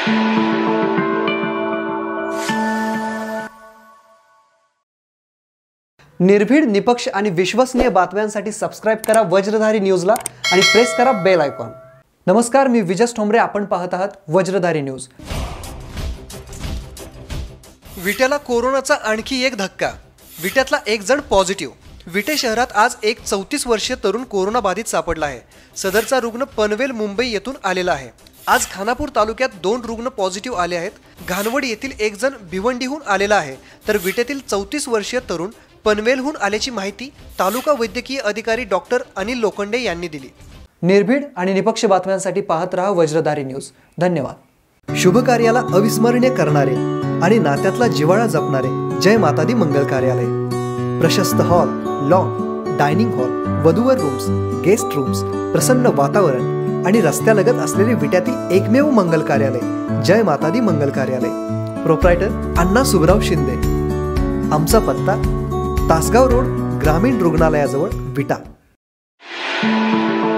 निर्भीड, निपक्ष आणि विश्वसनीय बातम्यांसाठी सबस्क्राइब करा वज्रधारी न्यूजला आणि प्रेस करा बेल आयकॉन। नमस्कार, मी विजय ठोंबरे, आपण पाहत आहात वज्रधारी न्यूज। विट्याला कोरोनाचा आणखी एक धक्का। विट्यातला एक जण पॉझिटिव्ह। विटे शहरात आज एक 34 वर्षीय तरुण कोरोना बाधित सापडला आहे। सदरचा रुग्ण पनवेल, मुंबई येथून आलेला आहे। आज खानापूर तालुक्यात 2 रुग्ण पॉझिटिव्ह आले आहेत। घाणवड येथील एक जण भिवंडीहून आलेला आहे, तर विट्यातील 34 वर्षीय तरुण पनवेलहून आल्याची माहिती तालुका वैद्यकीय अधिकारी डॉक्टर अनिल लोखंडे यांनी दिली। निर्भीड आणि निपक्ष बातम्यांसाठी पाहत रहा वज्रधारी न्यूज। धन्यवाद। शुभ कार्याला अविस्मरणीय करणारे आणि नात्यातला जिव्हाळा जपणारे जय माता दी मंगल कार्यालय। प्रशस्त हॉल, लॉन, डायनिंग हॉल, वधूवर रूम्स, गेस्ट रूम्स, प्रसन्न वातावरण आणि रस्त्यालगत असलेले विट्यातील एकमेव मंगल कार्यालय जय माता दी मंगल कार्यालय। प्रोप्रायटर अण्णा सुबराव शिंदे। आमचा पत्ता तासगाव रोड, ग्रामीण रुग्णालयाजवळ, विटा।